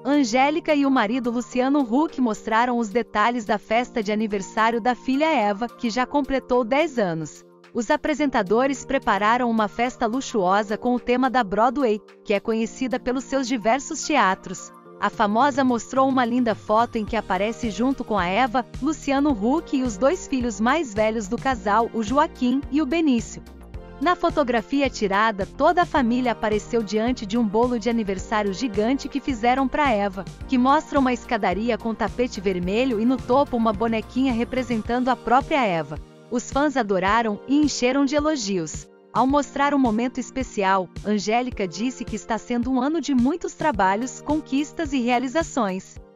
Angélica e o marido Luciano Huck mostraram os detalhes da festa de aniversário da filha Eva, que já completou 10 anos. Os apresentadores prepararam uma festa luxuosa com o tema da Broadway, que é conhecida pelos seus diversos teatros. A famosa mostrou uma linda foto em que aparece junto com a Eva, Luciano Huck e os 2 filhos mais velhos do casal, o Joaquim e o Benício. Na fotografia tirada, toda a família apareceu diante de um bolo de aniversário gigante que fizeram para Eva, que mostra uma escadaria com tapete vermelho e no topo uma bonequinha representando a própria Eva. Os fãs adoraram e encheram de elogios. Ao mostrar um momento especial, Angélica disse que está sendo um ano de muitos trabalhos, conquistas e realizações.